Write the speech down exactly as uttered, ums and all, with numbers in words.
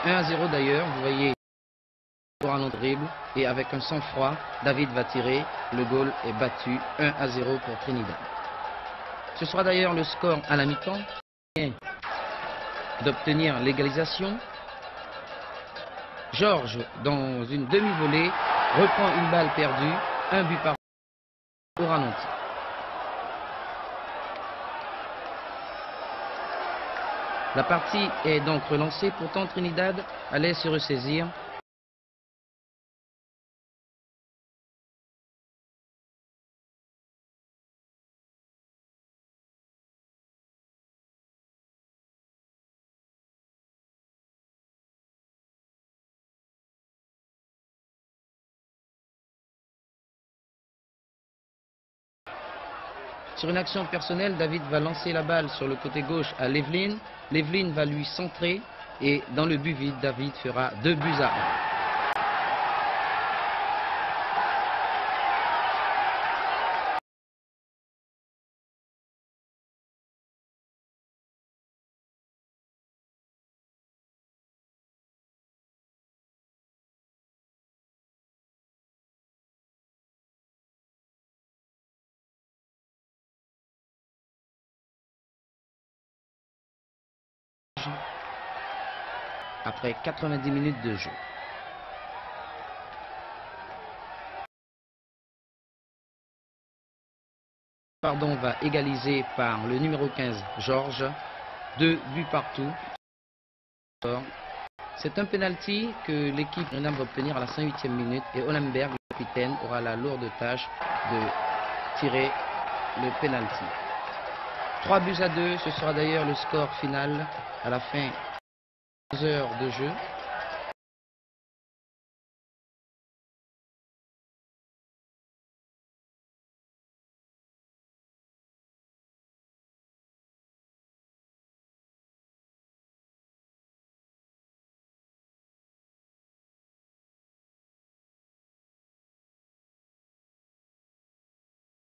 un à zéro d'ailleurs, vous voyez, pour un autre dribble, et avec un sang-froid, David va tirer, le goal est battu, un à zéro pour Trinidad. Ce sera d'ailleurs le score à la mi-temps, d'obtenir l'égalisation. Georges, dans une demi-volée, reprend une balle perdue, un but par au ralenti. La partie est donc relancée, pourtant Trinidad allait se ressaisir. Sur une action personnelle, David va lancer la balle sur le côté gauche à Llewellyn. Llewellyn va lui centrer et dans le but vide, David fera deux buts à un. Après quatre-vingt-dix minutes de jeu. Pardon va égaliser par le numéro quinze, Georges. Deux buts partout. C'est un penalty que l'équipe Suriname va obtenir à la cinquante-huitième minute et Hollenberg, le capitaine, aura la lourde tâche de tirer le penalty. trois buts à deux, ce sera d'ailleurs le score final à la fin de deux heures de jeu.